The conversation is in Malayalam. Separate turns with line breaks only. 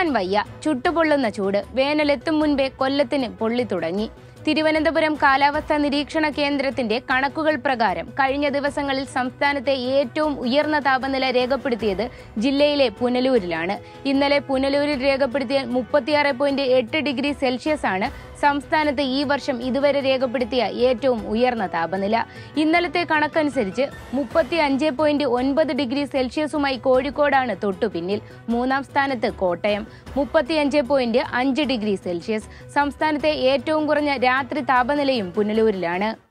സഹിക്കാൻ വയ്യ, ചുട്ടുപൊള്ളുന്ന ചൂട്. വേനലെത്തും മുൻപേ കൊല്ലത്തിന് പൊള്ളി തുടങ്ങി. തിരുവനന്തപുരം കാലാവസ്ഥാ നിരീക്ഷണ കേന്ദ്രത്തിന്റെ കണക്കുകൾ പ്രകാരം കഴിഞ്ഞ ദിവസങ്ങളിൽ സംസ്ഥാനത്തെ ഏറ്റവും ഉയർന്ന താപനില രേഖപ്പെടുത്തിയത് ജില്ലയിലെ പുനലൂരിലാണ്. ഇന്നലെ പുനലൂരിൽ രേഖപ്പെടുത്തിയ 36.8 ഡിഗ്രി സെൽഷ്യസ് ആണ് സംസ്ഥാനത്ത് ഈ വർഷം ഇതുവരെ രേഖപ്പെടുത്തിയ ഏറ്റവും ഉയർന്ന താപനില. ഇന്നലത്തെ കണക്കനുസരിച്ച് 35.9 ഡിഗ്രി സെൽഷ്യസുമായി കോഴിക്കോടാണ് തൊട്ടുപിന്നിൽ. മൂന്നാം സ്ഥാനത്ത് കോട്ടയം 35.5 ഡിഗ്രി സെൽഷ്യസ്. സംസ്ഥാനത്തെ ഏറ്റവും കുറഞ്ഞ രാത്രി താപനിലയും പുനലൂരിലാണ്.